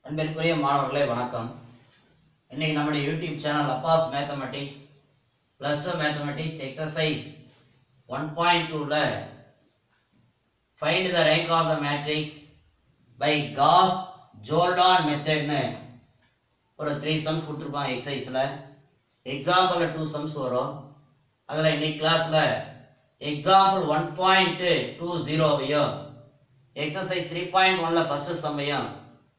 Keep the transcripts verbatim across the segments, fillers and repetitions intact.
அன்பிற்குரிய மாணவர்களே வணக்கம். இன்னைக்கு நம்முடைய YouTube channel Abbas mathematics plus two mathematics exercise one point டூல find the rank of the matrix by Gauss Jordan மெத்தட்னு ஒரு த்ரீ சம்ஸ் கொடுத்துருப்பாங்க. எக்ஸசைஸில் எக்ஸாம்பிளில் டூ சம்ஸ் வரும். அதில் இன்னைக்கு கிளாஸில் எக்ஸாம்பிள் ஒன் பாயிண்ட் டூ ஜீரோவையும் எக்ஸசைஸ் த்ரீ பாயிண்ட் ஒன்ல ஃபஸ்ட்டு சம்மையும்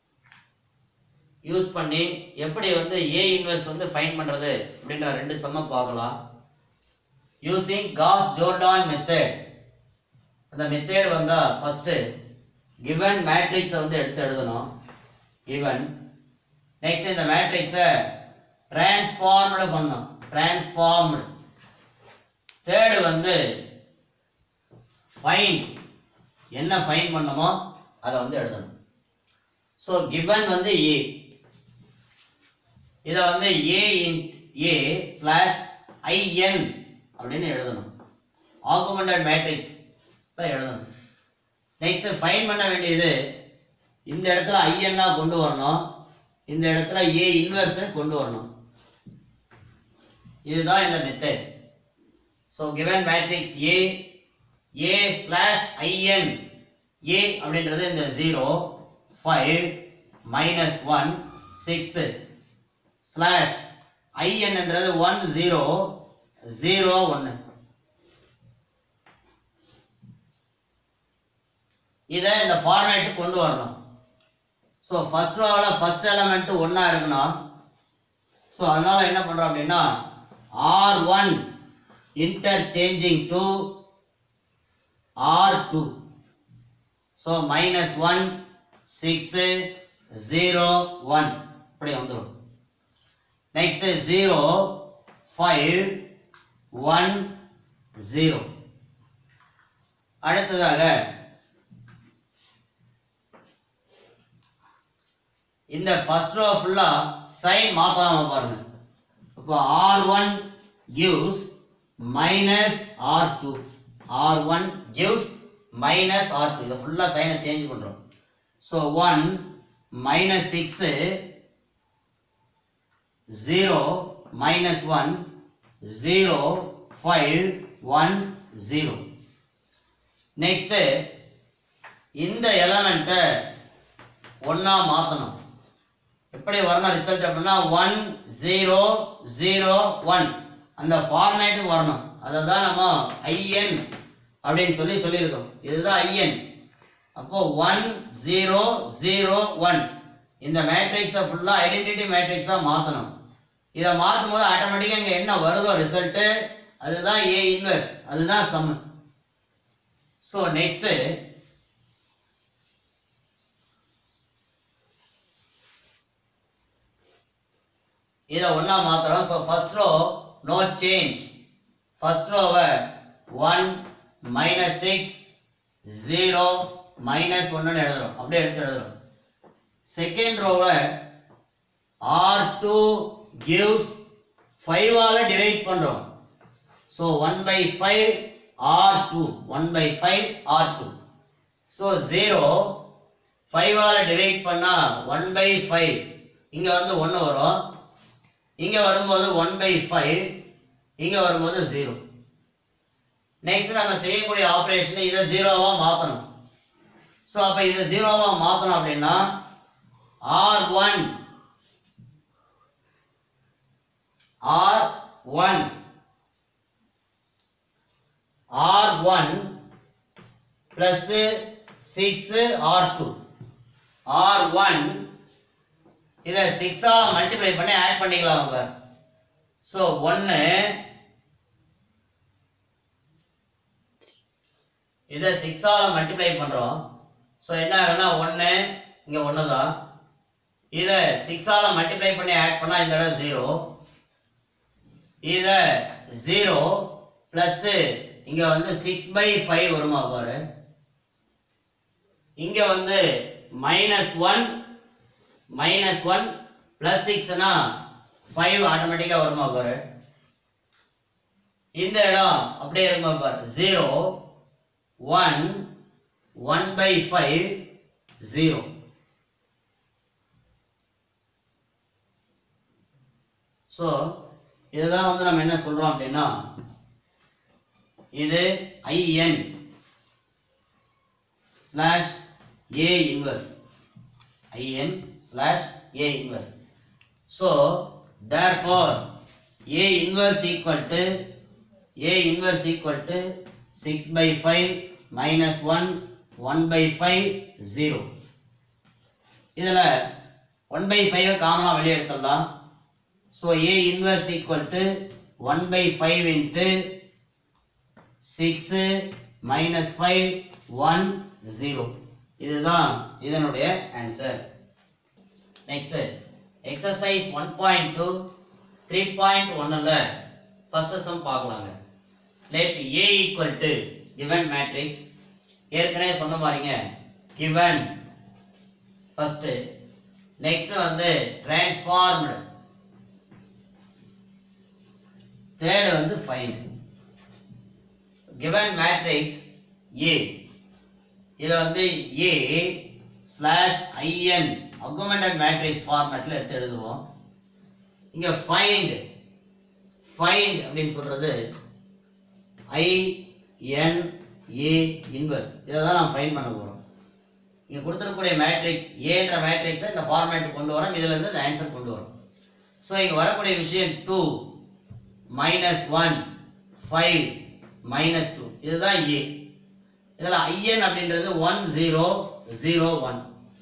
யூஸ் பண்ணி எப்படி வந்து ஏ இன்வெர்ஸ் வந்து ஃபைண்ட் பண்ணுறது அப்படின்ற ரெண்டு சம்மை பார்க்கலாம். Using Gauss Jordan method. அந்த மெத்தட் வந்தால் ஃபஸ்ட்டு கிவன் மேட்ரிக்ஸை வந்து எடுத்து எழுதணும். கிவன் நெக்ஸ்ட் இந்த மேட்ரிக்ஸை டிரான்ஸ்ஃபார்ம்டு பண்ணணும். டிரான்ஸ்ஃபார்ம்டு. தேர்டு வந்து ஃபைண்ட். என்ன ஃபைண்ட் பண்ணணுமோ அதை வந்து எழுதணும். ஸோ கிவன் வந்து ஏ. இதை வந்து ஏ இன் ஏ ஸ்லாஷ் ஐஎன் அப்படின்னு எழுதணும். ஆகுமெண்டட் மேட்ரிக்ஸ் எழுதணும். நெக்ஸ்ட் ஃபைண்ட் பண்ண வேண்டியது இந்த இடத்துல ஐஎன்னா கொண்டு வரணும், இந்த இடத்துல ஏ இன்வெர்ஸ் கொண்டு வரணும். இதுதான் இந்த method. So given matrix A A slash IN. A அப்படின்றது இந்த zero five minus one six slash IN என்றது ஒன் ஜீரோ ஜீரோ ஒன்று. இதை இந்த ஃபார்மேட்டு கொண்டு வரணும். ஸோ ஃபர்ஸ்ட் ரோவில் ஃபர்ஸ்ட் எலமெண்ட் ஒன்றா இருக்கணும். ஸோ அதனால என்ன பண்ணுறோம் அப்படின்னா R one interchanging to R two. So minus one six zero one இப்படி வந்துடும். Next zero five one zero. அடுத்ததாக இந்த ஃபர்ஸ்ட் ரோ ஃபுல்லா சைன் மாத்தாம பாருங்க. இப்போ R one gives minus R two. R one gives minus R two. இதை ஃபுல்லா சைனை சேஞ்ச் பண்றோம். So one minus six zero minus one zero five one zero. Next இந்த எலமெண்ட்டை ஒன்னா மாற்றணும். எப்படி வரணும் ரிசல்ட் அப்படின்னா ஒன் ஜீரோ ஜீரோ ஒன் அந்த ஃபார்மேட்டுக்கு வரணும். அதை தான் நம்ம ஐஎன் அப்படின்னு சொல்லி சொல்லியிருக்கோம். இதுதான் ஐஎன். அப்போ ஒன் ஜீரோ ஜீரோ ஒன் இந்த மேட்ரிக்ஸை ஃபுல்லாக ஐடென்டிட்டி மேட்ரிக்ஸாக மாற்றணும். இதை மாற்றும் போது ஆட்டோமேட்டிக்காக இங்கே என்ன வருதோ ரிசல்ட்டு அதுதான் ஏ இன்வெர்ஸ், அதுதான் சம். ஸோ நெக்ஸ்ட்டு இதை ஒன்றா மாற்றுறோம். So first row no change. First ரோவை one minus six zero minus ஒன்னு எழுதுறோம். அப்படியே எடுத்து எழுதுறோம். செகண்ட் ரோவில் ஆர் டூ கிவ்ஸ் ஃபைவ் ஆல டிவைட் பண்றோம். So one by five R two one by five R two. So zero five ஆல டிவைட் பண்ணா ஒன் பை ஃபைவ். இங்க வந்து ஒன்று வரும், இங்க வரும்போது ஒன் பை ஃபைவ், இங்க வரும்போது ஜீரோ. நெக்ஸ்ட் நம்ம செய்யக்கூடிய ஆப்ரேஷன் இதை ஜீரோவா மாற்றணும். ஸோ அப்போ இதை ஜீரோவா மாற்றணும் அப்படின்னா R one R one R one plus six R two. R one இதை சிக்ஸால மல்டிப்ளை பண்ணி ஆட் பண்ணிக்கலாம் நம்ம. ஸோ ஒன்று இதை சிக்ஸால மல்டிப்ளை பண்றோம். ஸோ என்ன ஆகுனா ஒன்று இங்கே ஒன்று தான். இதை சிக்ஸால மல்டிப்ளை பண்ணி ஆட் பண்ணால் இந்த இடம் ஜீரோ. இதை ஜீரோ ப்ளஸ் இங்கே வந்து சிக்ஸ் பை ஃபைவ் வருமா பாரு. இங்கே வந்து minus one minus one plus சிக்ஸ்னா ஃபைவ் ஆட்டோமேட்டிக்காக வருமா பாரு. இந்த இடம் அப்படியே இருக்குமா பாரு. Zero one, one by five, zero. So இதுதான் வந்து நம்ம என்ன சொல்றோம் அப்படின்னா இது IN slash A inverse IN slash A inverse. So therefore A inverse equal to A inverse equal to six by five minus one one by five zero. இதில் one by five காமனா வெளியே எடுத்துடலாம். So A inverse equal to one by five into six minus five one zero. இதுதான் இதனுடைய answer. Next exercise one point two three point one ல first sum பார்க்கலாங்க. let A equal to given matrix ஏற்கனவே சொன்ன மாதிரிங்க given first next வந்து transformed third வந்து find. given matrix A இது வந்து A slash IN augmented matrix ஃபார்மேட்ல எடுத்து எழுதுவோம். இங்க find find அப்படின்னு சொல்றது I N A inverse இதை தான் நாம் ஃபைண்ட் பண்ண போறோம். இங்க கொடுத்திருக்கக்கூடிய மேட்ரிக்ஸ் A என்ற மேட்ரிக்ஸை இந்த ஃபார்மேட் கொண்டு வரோம். இதுல இருந்து இந்த ஆன்சர் கொண்டு வரோம். ஸோ இங்க வரக்கூடிய விஷயம் two minus one five minus two இதுதான் A. இதில் I N அப்படின்றது one zero zero one.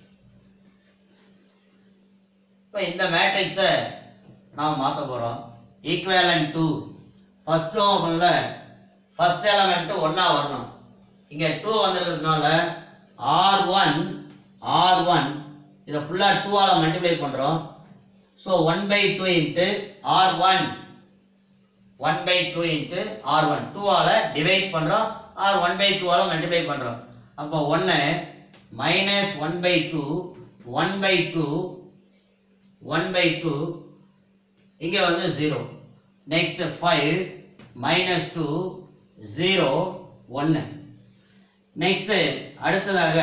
இப்போ இந்த மேட்ரிக்ஸை நாம் மாற்ற போகிறோம். ஈக்குவேலன்ட் டு ஃபர்ஸ்ட் ரோ பண்ணல ஃபர்ஸ்ட் எலமெண்ட் ஒன்றா வரணும். இங்கே டூ வந்துருக்கிறதுனால ஆர் ஒன் ஆர் ஒன் இதை ஃபுல்லாக டூவால் மல்டிப்ளை பண்ணுறோம். So one by two into R one one by two into R one டூவால் டிவைட் பண்ணுறோம். ஆர் ஒன் பை டூவால் மல்டிப்ளை பண்ணுறோம். அப்போ ஒன்று minus one by two one by two one by two இங்கே வந்து zero. Next five minus two zero ஒன்று. Next அடுத்ததாக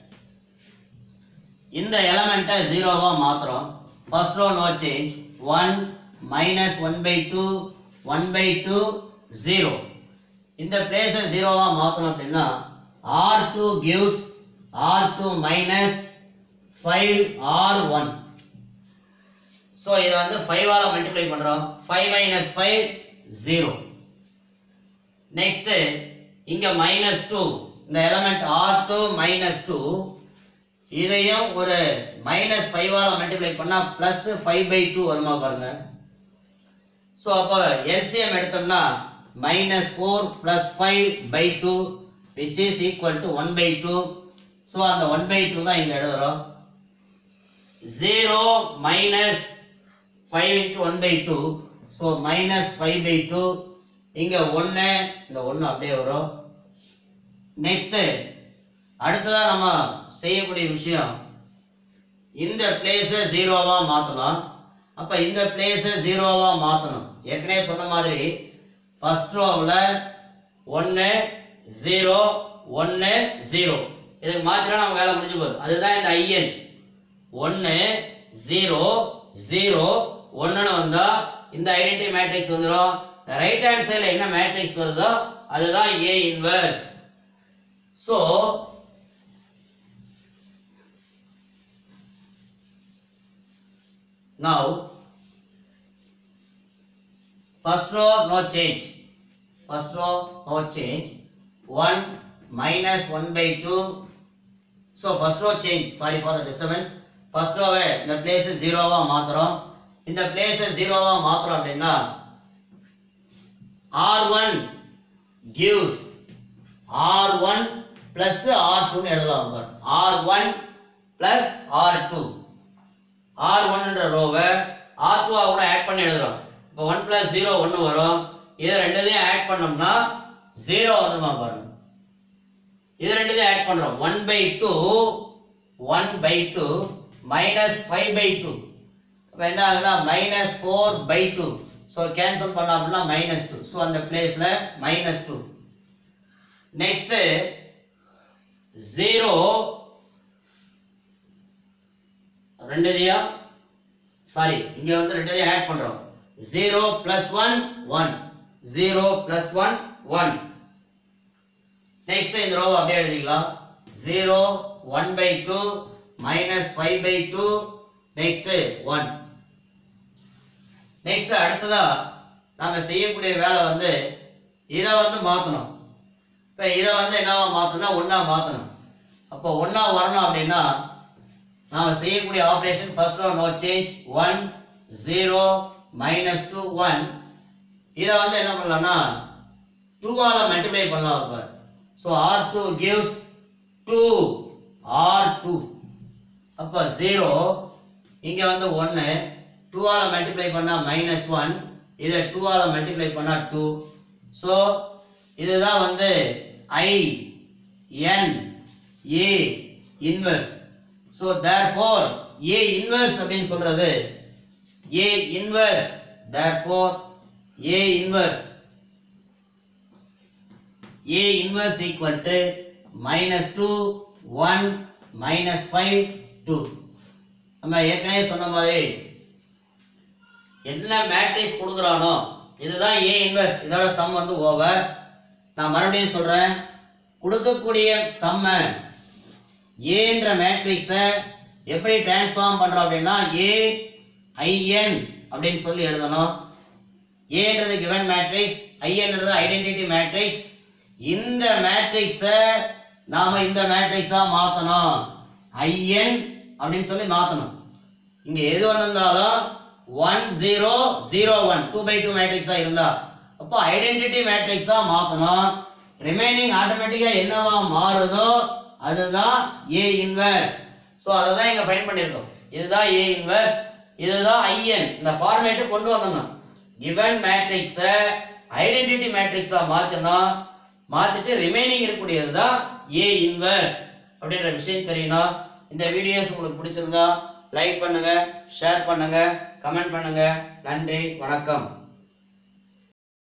இந்த எலமெண்ட்டை ஜீரோவாக மாற்றுறோம். First row no change one minus one by two one by two zero. இந்த பிளேஸை ஜீரோவாக மாற்றணும் அப்படின்னா R two gives R two minus five R one. So இதை வந்து ஃபைவால் மல்டிப்ளை பண்ணுறோம். Five minus five zero. Next இங்கே மைனஸ் டூ இந்த element R two minus two இதையும் ஒரு மைனஸ் ஃபைவால் மல்டிப்ளை பண்ணால் ப்ளஸ் ஃபைவ் பை டூ வருமா பாருங்க. ஸோ அப்போ எல்சிஎம் எடுத்தோம்னா minus four plus five by two which is equal to one by two. So அந்த ஒன் பை டூ தான் இங்கே எழுதுகிறோம். Zero minus five into one by two. So minus five by two. இங்கே ஒன்று இந்த ஒன்று அப்படியே வரும். நெக்ஸ்ட்டு அடுத்ததாக நம்ம செய்யக்கூடிய விஷயம் இந்த பிளேஸை ஜீரோவாக மாற்றலாம். அப்போ இந்த பிளேஸை ஜீரோவாக மாற்றணும். ஏற்கனவே சொன்ன மாதிரி ஃபர்ஸ்ட் ரோவில் ஒன்று ஜீரோ ஒன்று ஜீரோ இதுக்கு மாற்றினா நம்ம வேலை முடிஞ்சு போகுது. அதுதான் இந்த ஐஎன் ஒன்று ஜீரோ ஜீரோ ஒன்றுன்னு வந்தால் இந்த ஐடென்டிட்டி மேட்ரிக்ஸ் வந்துடும். ரைட் ஹேண்ட் சைடில் என்ன மேட்ரிக்ஸ் வருதோ அதுதான் A inverse. So now first row no change first row no change one minus one by two. so first row change sorry for the disturbance. first row இந்த place ஜீரோவா மாத்துறோம். இந்த place ஜீரோவா மாத்துறோம் அப்படின்னா R one gives R one plus R two னு எழுதலாம் பாருங்க. R one plus R two R one என்ற ரோவை ஆர் டூ கூட ஆட் பண்ணி எழுதுறோம். இப்போ ஒன் பிளஸ் ஜீரோ ஒன்று வரும். இதை ரெண்டுத்தையும் ஆட் பண்ணோம்னா ஜீரோ வந்துமா பாருங்க. இது ரெண்டுத்தையும் ஆட் பண்ணுறோம். One by two one by two minus five by two இப்போ என்ன ஆகுதுன்னா minus four by two. So cancel பண்ணோம் அப்படின்னா மைனஸ் டூ. ஸோ அந்த பிளேஸில் மைனஸ் டூ. நெக்ஸ்ட்டு ஜீரோ ரெண்டுதையும் சாரி இங்கே வந்து ரெண்டுதையும் ஆட் பண்ணுறோம். zero plus one one zero plus one one. Next இந்த row அப்படியே எழுதிக்கலாம். zero one by two minus five by two next one. Next அடுத்ததா நாம செய்யக்கூடிய வேலை வந்து இதை வந்து மாத்தணும். இப்போ இதை வந்து என்னவா மாத்தணும், ஒண்ணா மாத்தணும். அப்போ ஒண்ணா வரணும் அப்படின்னா நாம செய்யக்கூடிய operation first row no change one zero minus two one. இதை வந்து என்ன பண்ணலாம்னா two ஆல மல்டிப்ளை பண்ணலாம். அப்ப so R two gives two R two. அப்ப zero இங்க வந்து one, two ஆல மல்டிப்ளை பண்ணா minus one, இதை two ஆல மல்டிப்ளை பண்ணா two. so இதுதான் வந்து I N A inverse. so therefore A inverse அப்படினு சொல்றது A inverse, therefore A inverse A inverse equal to minus two one minus five two. நம்ம ஏற்கனவே சொன்ன மாதிரி என்ன மேட்ரிக்ஸ் கொடுக்குறானோ இதுதான் A inverse. இதோட சம் வந்து ஓவர். நான் மறுபடியும் சொல்றேன், கொடுக்கக்கூடிய சம்ம A என்ற மேட்ரிக்ஸை எப்படி டிரான்ஸ்ஃபார்ம் பண்றோம் அப்படின்னா A I N அப்படின்னு சொல்லி எழுதணும். A என்றது given matrix, I N என்றது ஐடென்டிட்டி மேட்ரிக்ஸ். இந்த மேட்ரிக்ஸை நாம இந்த மேட்ரிக்ஸா மாத்தணும். I N அப்படின்னு சொல்லி மாத்தணும். இங்க எது வந்தாலும் one zero zero one two by two மேட்ரிக்ஸா இருந்தா அப்போ ஐடென்டிட்டி மேட்ரிக்ஸா மாத்தணும். ரிமைனிங் ஆட்டோமேட்டிக்கா என்னவா மாறுதோ அதுதான் A இன்வெர்ஸ். சோ அத தான் இங்க ஃபைண்ட் பண்ணிருக்கோம். இதுதான் A இன்வெர்ஸ், இதுதான் I N. இந்த ஃபார்மேட் கொண்டு வரணும். given மேட்ரிக்ஸை ஐடென்டிட்டி மேட்ரிக்ஸா மாத்தணும். மாத்திட்டு ரிமைனிங் இருக்கக்கூடியது தான் A இன்வெர்ஸ் அப்படின்ற விஷயம் தெரியணும். இந்த வீடியோஸ் உங்களுக்கு பிடிச்சிருந்தா லைக் பண்ணுங்க, ஷேர் பண்ணுங்க, கமெண்ட் பண்ணுங்க. நன்றி, வணக்கம்.